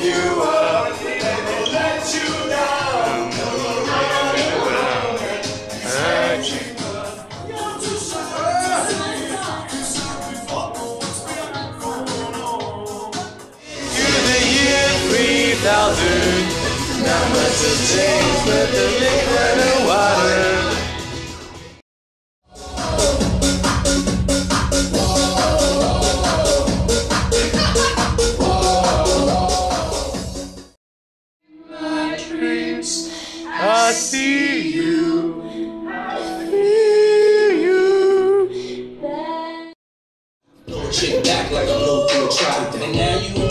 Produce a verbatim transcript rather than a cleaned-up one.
you up, never let you down, never run around and hurt you. To the year three thousand, not much has changed but the liquid and water. I see you, I feel you. Little chick back like a little through a trap, and now you